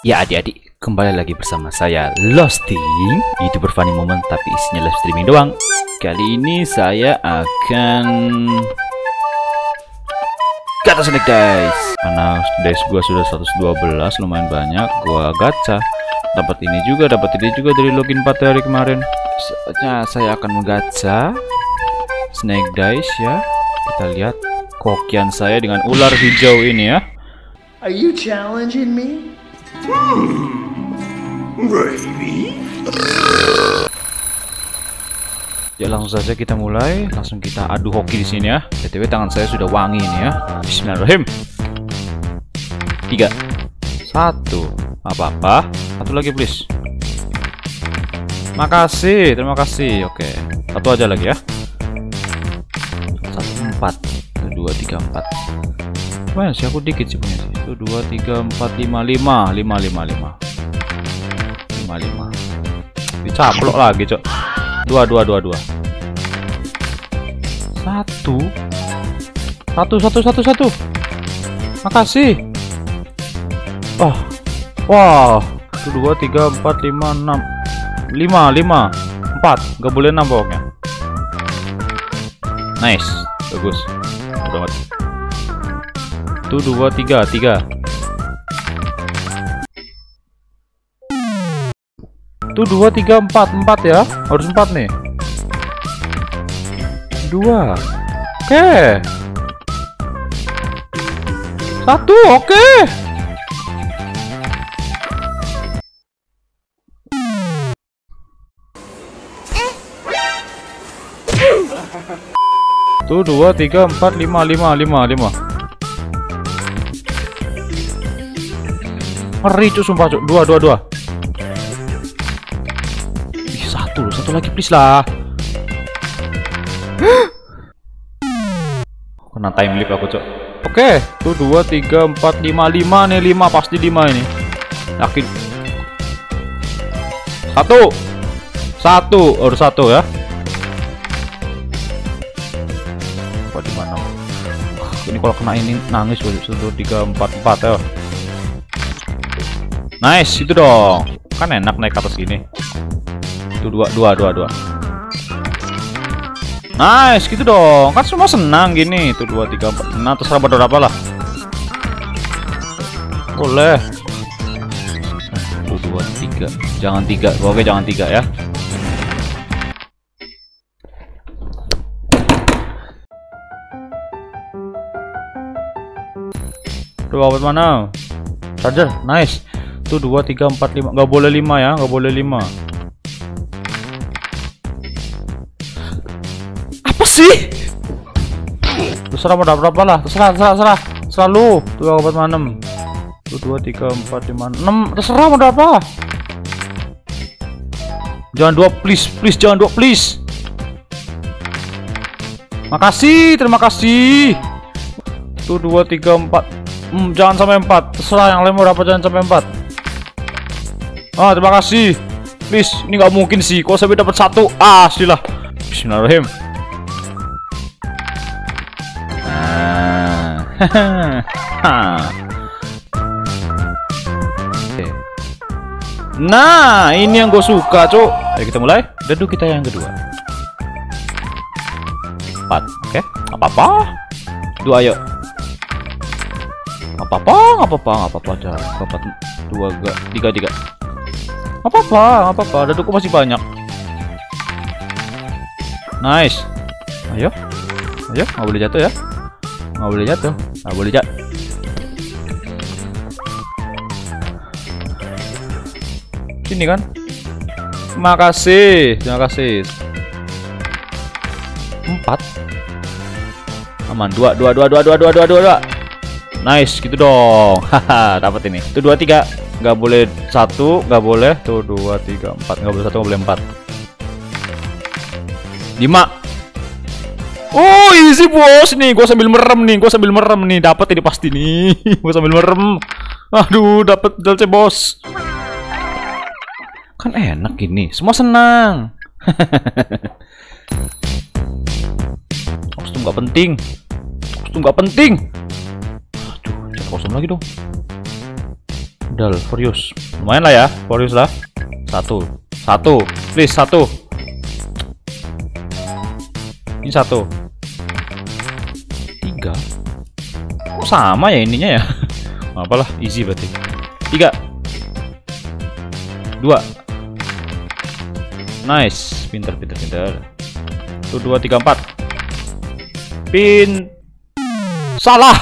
Ya adik-adik, kembali lagi bersama saya Losting, YouTuber funny moment tapi isinya live streaming doang. Kali ini saya akan gacha snack guys. Karena dice gua sudah 112, lumayan banyak. Gua gacha, dapat ini juga dari login 4 hari kemarin. Saatnya saya akan menggacha snack dice ya. Kita lihat kokian saya dengan ular hijau ini ya. Are you challenging me? Baby. Ya langsung saja kita mulai, langsung kita adu hoki di sini ya. BTW tangan saya sudah wangi ini ya. Bismillahirrahmanirrahim. 3 1 apa-apa. Satu lagi please. Makasih, terima kasih. Oke, satu aja lagi ya. 1 4 2 3 4. Mana sih, aku dikit sih punya sih. 1 2 3 4 5 5 5 5 5 5. Dicaplok lagi, Cok. 2 2 2 2. 1 1 1 1 1. Makasih. Oh. Wah. 1 2 3 4 5 6 5 4. Enggak boleh 6 pokoknya. Nice. Bagus. Udah mati. 1 2 3 3. 1 2 3 4 ya. Harus 4 nih. 2. Oke. 1. Oke. Tuh 2 3 4 5 5. Ngeri cuy, sumpah cuy. 2 Ih, satu lagi please lah. Kena time limit aku cok. Oke, tuh 2 3 4 5 nih, 5 pasti 5 ini. Yakin. 1 harus 1 ya. Apa di mana? Ini kalau kena ini nangis 1 2 3 4 ya. Nice, itu dong. Kan enak naik ke atas gini. Itu 2. Nice, gitu dong. Kan semua senang gini. Itu 2 3 4. Nah, terserah berapa lah. Boleh. 1 2 3. Jangan 3. Oke, jangan 3 ya. Tuh, apa mana? Charger, nice. Tuh 2 3 4 5. Nggak boleh 5 ya, nggak boleh 5. Apa sih? Terserah mau berapa lah. Terserah lu. Tuh obat mana? Tuh 2 3 4 5 6. Terserah mau berapa. Jangan 2 please, jangan 2 please. Makasih, terima kasih. Tuh 2 3 4. Jangan sampai 4. Terserah yang lain mau berapa, jangan sampai 4. Ah, terima kasih. Please, ini nggak mungkin sih. Kok sampai dapat 1? Ah, aslilah. Bismillahirrahmanirrahim. Nah, ini yang gue suka, Cuk. Ayo kita mulai. Dadu kita yang kedua. 4, oke. Apa-apa. 2, ayo. Apa-apa aja. 2 3. Apa-apa. Daduku masih banyak. Nice. Ayo. Nggak boleh jatuh ya. Nggak boleh jatuh. Sini kan. Terima kasih. 4. Aman. 2. Nice, gitu dong. Haha, dapat ini. Itu 2 3. Nggak boleh 1, nggak boleh. Tuh 2 3 4. Nggak boleh 1, nggak boleh 4. 5. Oh, easy bos nih. Gua sambil merem nih. Dapat ini pasti nih. Gua sambil merem. Aduh, dapat DLC bos. Kan enak ini. Semua senang. Kostum nggak penting. Aduh, cat kostum lagi dong. Dal, Furious. Lumayan lah ya, Furious lah. Satu, please satu. Ini satu. 3. Kok sama ya ininya ya? Apalah, easy berarti. 3, 2. Nice, pinter. 1, 2, 3, 4. Salah.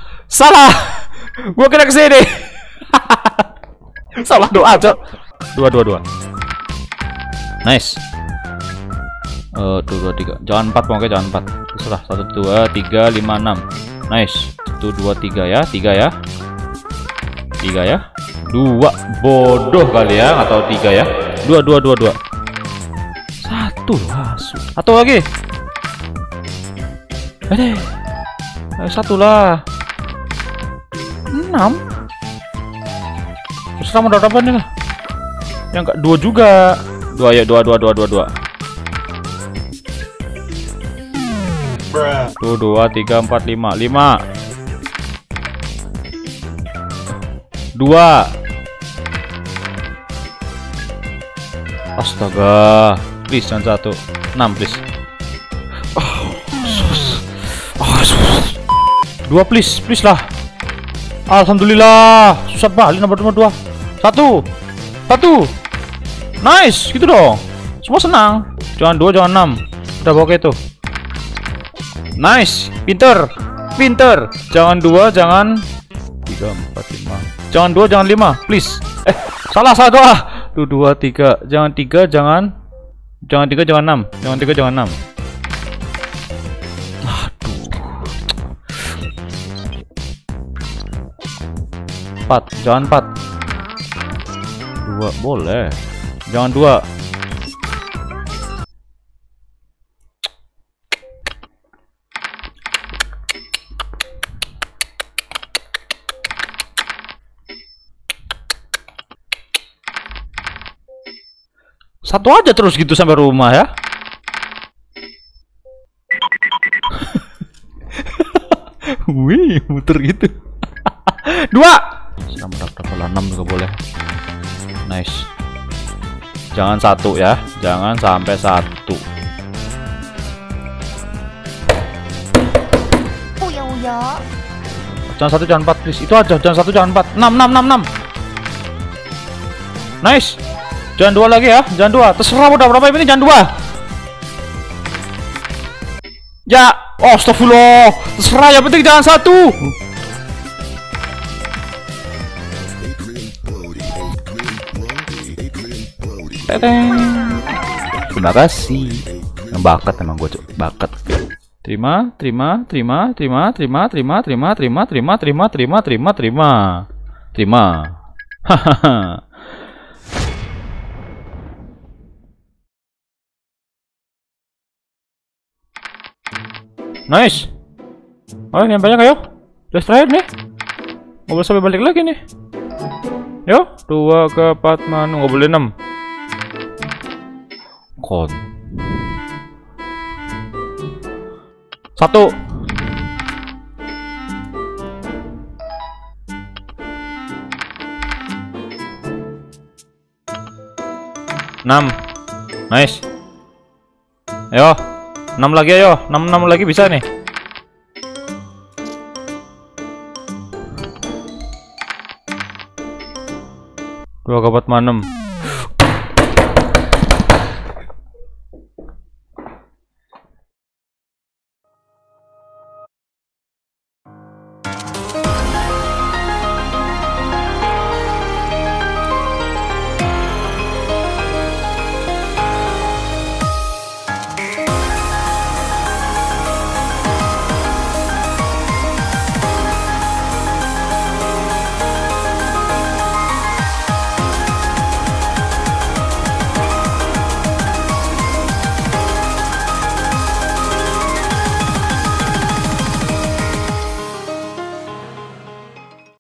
Gua kena kesini. Salah doa, Cok. 2. Nice. 2, 3. Jangan 4, pokoknya jangan 4. Terserah. 1, 2, 3, 5, 6. Nice. 1, 2, 3 ya. 3 ya. 3 ya. 2. Bodoh kali ya, atau 3 ya. 2. 1 atau lagi. Satu lah. 6. Terserah mau dapat apa nih lah. Yang enggak 2 juga. 2 ya, 2. 2, 3, 4, 5. 2. Astaga. Please jangan 1. 6 please. 2 please lah. Alhamdulillah. Susah banget nomor 2. 1. Nice, gitu dong. Semua senang. Jangan 2, jangan 6. Udah oke tuh. Nice, pinter. Jangan 2, jangan 3, 4, 5. Jangan 2, jangan 5, please. Salah doa. 2, 3. Jangan 3, jangan 3, jangan 6. Jangan 3, jangan 6. Aduh. 4, jangan 4. 2 boleh. Jangan 2. Satu aja terus gitu sampai rumah ya. Wih, muter gitu. 2. Sama berapa 6 juga boleh. Nice. Jangan 1 ya. Jangan sampai 1. Uya. Jangan 1, jangan 4 please. Itu aja, jangan 1, jangan 4. 6. Nice. Jangan 2 lagi ya, jangan 2. Terserah udah berapa ini, jangan 2. Ya, astagfirullah. Terserah, yang penting jangan 1. Terima kasih. Bakat emang gue, bakat. Terima. Hahaha. Nice. Oh, yang banyak ayo. Just terakhir nih. Nggak boleh sampai balik lagi nih. Yo, 2 ke 4 manu, nggak boleh 6. Kon. 1. Enam. Nice. Ayo. 6 lagi ayo, 6 lagi bisa nih. 2 ke 4 6.